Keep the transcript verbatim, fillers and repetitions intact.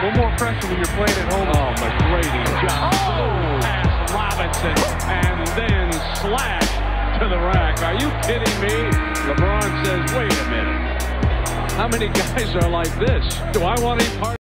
little more pressure when you're playing at home. Oh, McGrady just Oh! past Robinson and then slash to the rack. Are you kidding me? LeBron says, wait a minute. How many guys are like this? Do I want any part?